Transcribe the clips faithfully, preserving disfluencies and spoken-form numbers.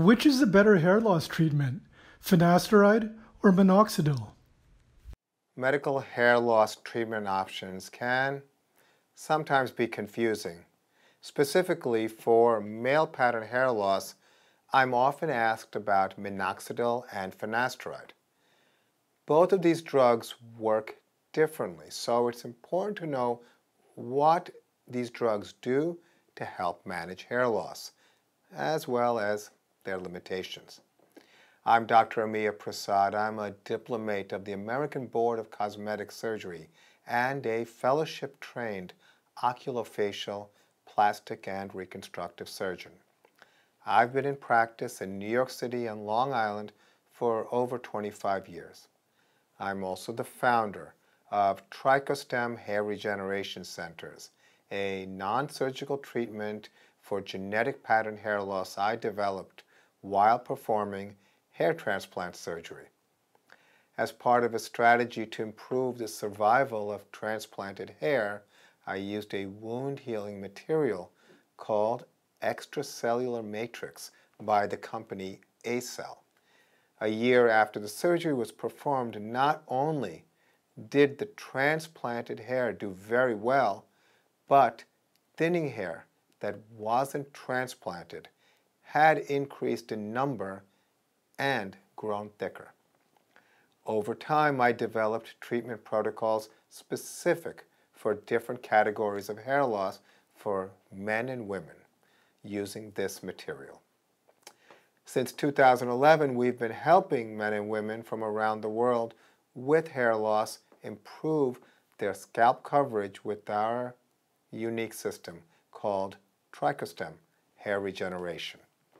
Which is the better hair loss treatment, finasteride or minoxidil? Medical hair loss treatment options can sometimes be confusing. Specifically for male pattern hair loss, I'm often asked about minoxidil and finasteride. Both of these drugs work differently, so it's important to know what these drugs do to help manage hair loss, as well as their limitations. I'm Doctor Amiya Prasad. I'm a diplomate of the American Board of Cosmetic Surgery and a fellowship-trained oculofacial, plastic, and reconstructive surgeon. I've been in practice in New York City and Long Island for over twenty-five years. I'm also the founder of TrichoStem Hair Regeneration Centers, a non-surgical treatment for genetic pattern hair loss I developed while performing hair transplant surgery. As part of a strategy to improve the survival of transplanted hair, I used a wound healing material called extracellular matrix by the company ACell. A year after the surgery was performed, not only did the transplanted hair do very well, but thinning hair that wasn't transplanted had increased in number and grown thicker. Over time, I developed treatment protocols specific for different categories of hair loss for men and women using this material. Since two thousand eleven, we've been helping men and women from around the world with hair loss improve their scalp coverage with our unique system called TrichoStem Hair Regeneration.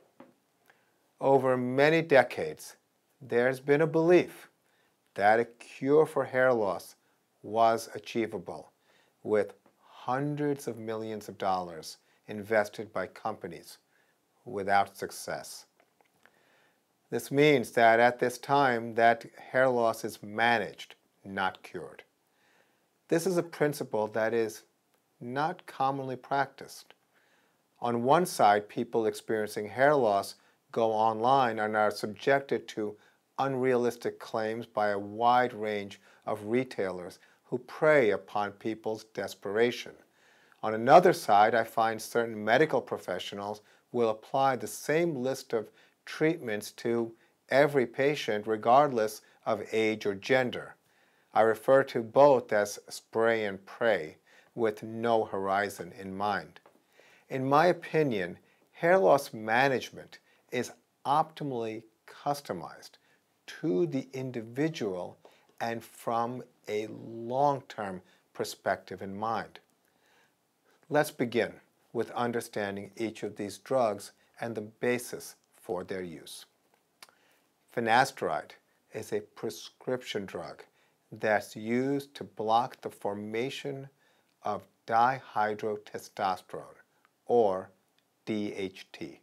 Over many decades, there's been a belief that a cure for hair loss was achievable, with hundreds of millions of dollars invested by companies without success. This means that at this time that hair loss is managed, not cured. This is a principle that is not commonly practiced. On one side, people experiencing hair loss go online and are subjected to unrealistic claims by a wide range of retailers who prey upon people's desperation. On another side, I find certain medical professionals will apply the same list of treatments to every patient regardless of age or gender. I refer to both as spray and pray with no horizon in mind. In my opinion, hair loss management is optimally customized to the individual and from a long-term perspective in mind. Let's begin with understanding each of these drugs and the basis for their use. Finasteride is a prescription drug that's used to block the formation of dihydrotestosterone, or D H T.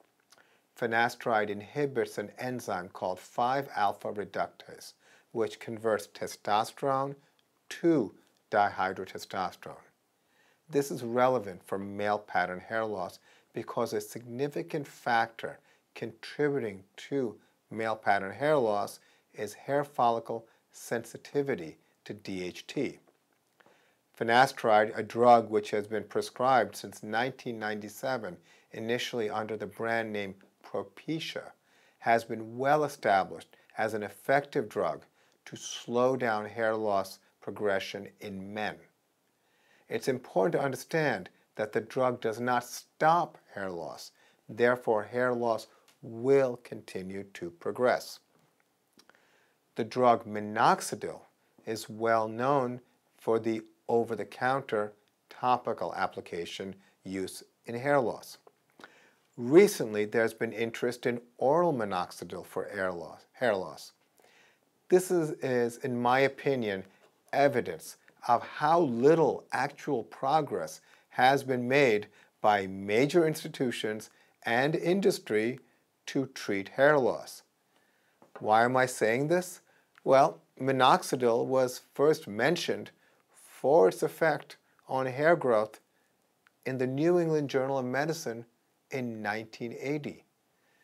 Finasteride inhibits an enzyme called five alpha reductase, which converts testosterone to dihydrotestosterone. This is relevant for male pattern hair loss because a significant factor contributing to male pattern hair loss is hair follicle sensitivity to D H T. Finasteride, a drug which has been prescribed since nineteen ninety-seven, initially under the brand name Propecia, has been well established as an effective drug to slow down hair loss progression in men. It's important to understand that the drug does not stop hair loss. Therefore, hair loss will continue to progress. The drug minoxidil is well known for the over-the-counter topical application use in hair loss. Recently, there's been interest in oral minoxidil for hair loss. Hair loss. This is, is, in my opinion, evidence of how little actual progress has been made by major institutions and industry to treat hair loss. Why am I saying this? Well, minoxidil was first mentioned for its effect on hair growth in the New England Journal of Medicine in nineteen eighty.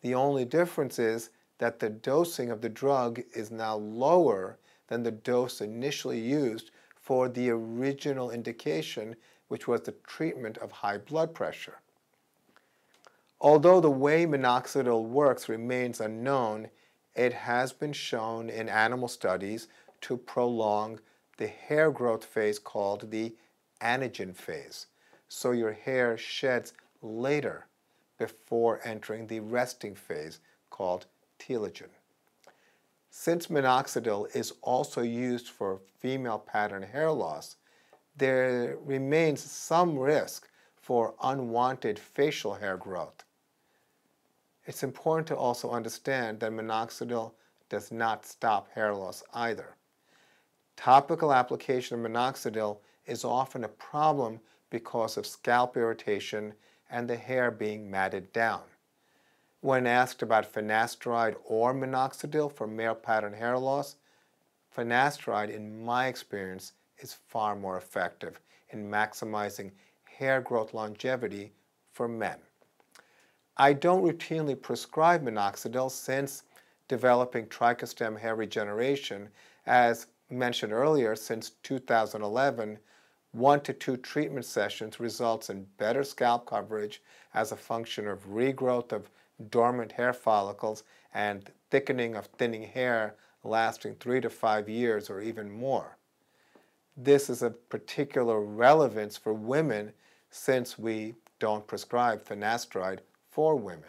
The only difference is that the dosing of the drug is now lower than the dose initially used for the original indication, which was the treatment of high blood pressure. Although the way minoxidil works remains unknown, it has been shown in animal studies to prolong the hair growth phase called the anagen phase, so your hair sheds later before entering the resting phase called telogen. Since minoxidil is also used for female pattern hair loss, there remains some risk for unwanted facial hair growth. It's important to also understand that minoxidil does not stop hair loss either. Topical application of minoxidil is often a problem because of scalp irritation and the hair being matted down. When asked about finasteride or minoxidil for male pattern hair loss, finasteride, in my experience, is far more effective in maximizing hair growth longevity for men. I don't routinely prescribe minoxidil since developing TrichoStem Hair Regeneration, as mentioned earlier, since two thousand eleven, one to two treatment sessions results in better scalp coverage as a function of regrowth of dormant hair follicles and thickening of thinning hair lasting three to five years or even more. This is of particular relevance for women since we don't prescribe finasteride for women.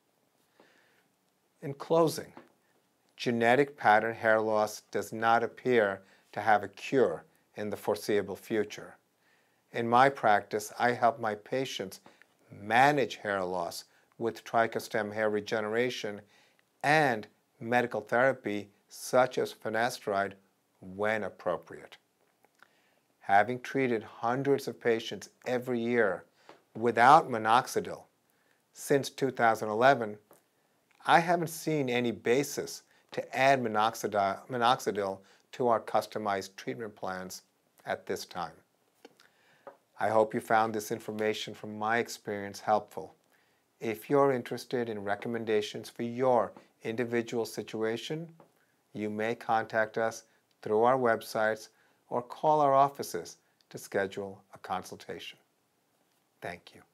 In closing, genetic pattern hair loss does not appear to have a cure in the foreseeable future. In my practice, I help my patients manage hair loss with TrichoStem Hair Regeneration and medical therapy such as finasteride when appropriate. Having treated hundreds of patients every year without minoxidil since two thousand eleven, I haven't seen any basis to add minoxidil, minoxidil to our customized treatment plans at this time. I hope you found this information from my experience helpful. If you're interested in recommendations for your individual situation, you may contact us through our websites or call our offices to schedule a consultation. Thank you.